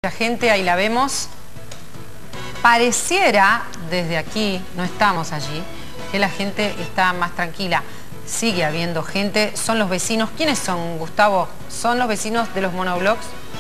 La gente, ahí la vemos. Pareciera, desde aquí, no estamos allí, que la gente está más tranquila. Sigue habiendo gente, son los vecinos. ¿Quiénes son, Gustavo? ¿Son los vecinos de los monoblocks?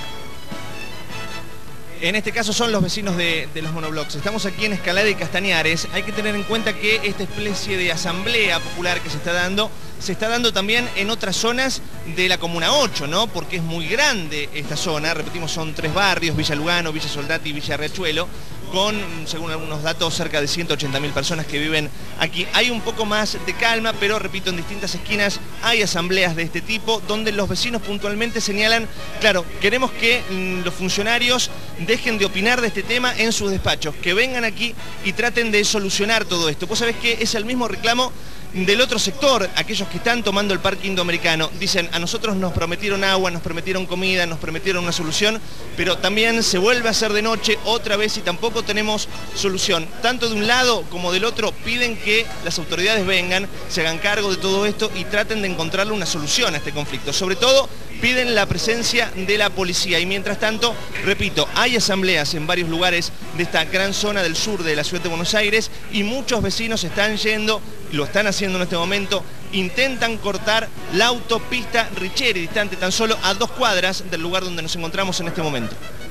En este caso son los vecinos de los monoblocks. Estamos aquí en Escalada y Castañares. Hay que tener en cuenta que esta especie de asamblea popular que se está dando también en otras zonas de la Comuna 8, ¿no? Porque es muy grande esta zona. Repetimos, son 3 barrios, Villa Lugano, Villa Soldati y Villa Riachuelo, con, según algunos datos, cerca de 180.000 personas que viven aquí. Hay un poco más de calma, pero repito, en distintas esquinas hay asambleas de este tipo, donde los vecinos puntualmente señalan, claro, queremos que los funcionarios dejen de opinar de este tema en sus despachos, que vengan aquí y traten de solucionar todo esto. Vos sabés que es el mismo reclamo del otro sector, aquellos que están tomando el parque indoamericano. Dicen, a nosotros nos prometieron agua, nos prometieron comida, nos prometieron una solución, pero también se vuelve a hacer de noche otra vez y tampoco tenemos solución. Tanto de un lado como del otro piden que las autoridades vengan, se hagan cargo de todo esto y traten de encontrarle una solución a este conflicto. Sobre todo piden la presencia de la policía y mientras tanto, repito, hay asambleas en varios lugares de esta gran zona del sur de la ciudad de Buenos Aires y muchos vecinos están yendo, lo están haciendo en este momento, intentan cortar la autopista Richeri, distante tan solo a 2 cuadras del lugar donde nos encontramos en este momento.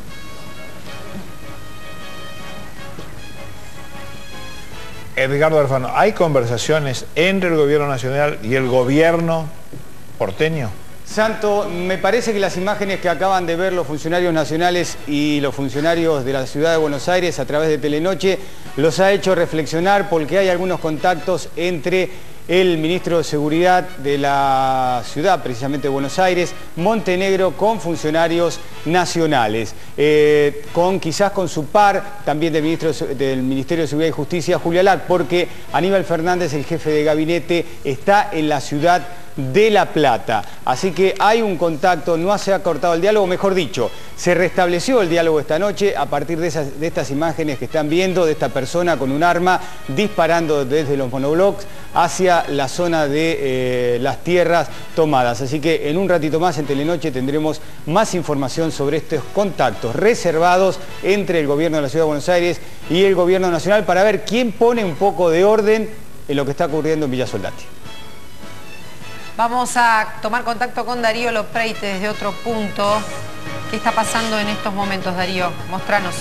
Edgardo Alfano, ¿hay conversaciones entre el gobierno nacional y el gobierno porteño? Santo, me parece que las imágenes que acaban de ver los funcionarios nacionales y los funcionarios de la ciudad de Buenos Aires a través de Telenoche los ha hecho reflexionar porque hay algunos contactos entre el ministro de Seguridad de la ciudad, precisamente de Buenos Aires, Montenegro, con funcionarios nacionales, quizás con su par también del Ministerio de Seguridad y Justicia, Julia Lac, porque Aníbal Fernández, el jefe de gabinete, está en la ciudad de La Plata. Así que hay un contacto, no se ha cortado el diálogo, mejor dicho, se restableció el diálogo esta noche a partir de estas imágenes que están viendo de esta persona con un arma disparando desde los monoblocks hacia la zona de las tierras tomadas. Así que en un ratito más en Telenoche tendremos más información sobre estos contactos reservados entre el gobierno de la Ciudad de Buenos Aires y el gobierno nacional para ver quién pone un poco de orden en lo que está ocurriendo en Villa Soldati. Vamos a tomar contacto con Darío Lopreite desde otro punto. ¿Qué está pasando en estos momentos, Darío? Mostranos.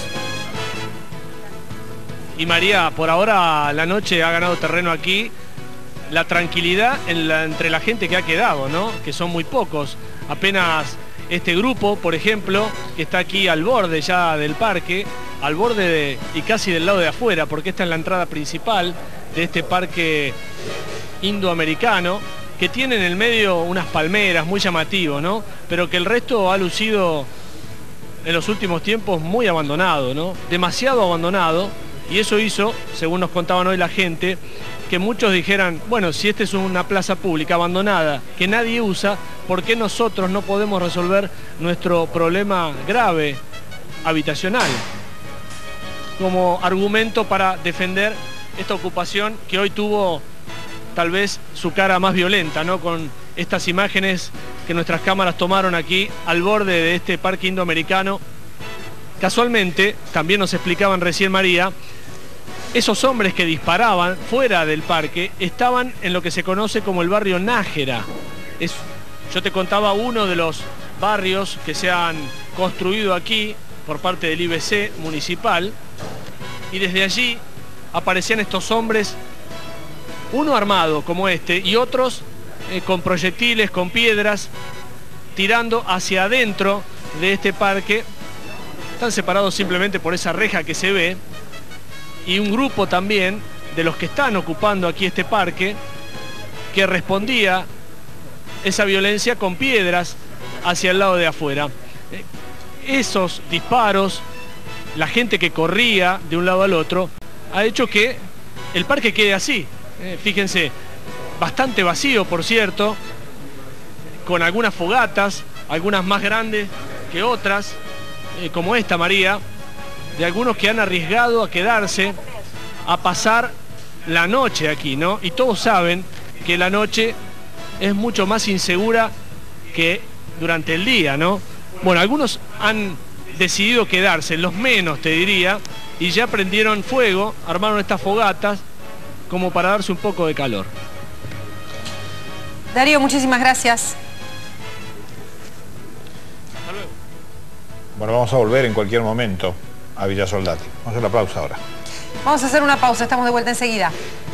Y María, por ahora la noche ha ganado terreno aquí. La tranquilidad entre la gente que ha quedado, ¿no? Que son muy pocos. Apenas este grupo, por ejemplo, que está aquí al borde ya del parque, al borde y casi del lado de afuera, porque esta es la entrada principal de este parque indoamericano, que tiene en el medio unas palmeras muy llamativos, ¿no? Pero que el resto ha lucido en los últimos tiempos muy abandonado, ¿no? Demasiado abandonado, y eso hizo, según nos contaban hoy la gente, que muchos dijeran, bueno, si esta es una plaza pública abandonada, que nadie usa, ¿por qué nosotros no podemos resolver nuestro problema grave habitacional? Como argumento para defender esta ocupación que hoy tuvo tal vez su cara más violenta, ¿no? Con estas imágenes que nuestras cámaras tomaron aquí al borde de este parque indoamericano. Casualmente, también nos explicaban recién María, esos hombres que disparaban fuera del parque estaban en lo que se conoce como el barrio Nájera. Yo te contaba uno de los barrios que se han construido aquí por parte del IBC municipal, y desde allí aparecían estos hombres, uno armado como este y otros con proyectiles, con piedras, tirando hacia adentro de este parque. Están separados simplemente por esa reja que se ve, y un grupo también de los que están ocupando aquí este parque que respondía esa violencia con piedras hacia el lado de afuera. Esos disparos, la gente que corría de un lado al otro, ha hecho que el parque quede así. Fíjense, bastante vacío, por cierto, con algunas fogatas, algunas más grandes que otras, como esta, María, de algunos que han arriesgado a quedarse, a pasar la noche aquí, ¿no? Y todos saben que la noche es mucho más insegura que durante el día, ¿no? Bueno, algunos han decidido quedarse, los menos te diría, y ya prendieron fuego, armaron estas fogatas como para darse un poco de calor. Darío, muchísimas gracias. Hasta luego. Bueno, vamos a volver en cualquier momento a Villa Soldati. Vamos a hacer la pausa ahora. Vamos a hacer una pausa, estamos de vuelta enseguida.